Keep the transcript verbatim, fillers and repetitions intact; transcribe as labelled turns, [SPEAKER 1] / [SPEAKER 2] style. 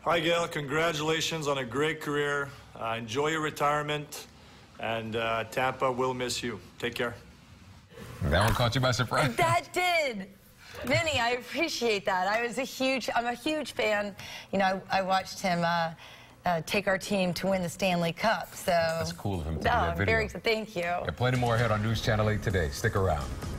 [SPEAKER 1] Hi, Gayle. Congratulations on a great career. Uh, enjoy your retirement, and uh, Tampa will miss you. Take care.
[SPEAKER 2] That one caught you by surprise.
[SPEAKER 3] That did. Vinny, I appreciate that. I was a huge, I'm a huge fan. You know, I, I watched him uh, uh, take our team to win the Stanley Cup. So
[SPEAKER 2] That's cool of him to
[SPEAKER 3] no,
[SPEAKER 2] do that
[SPEAKER 3] I'm
[SPEAKER 2] video.
[SPEAKER 3] very, thank you.
[SPEAKER 2] Yeah, plenty more ahead on News Channel eight today. Stick around.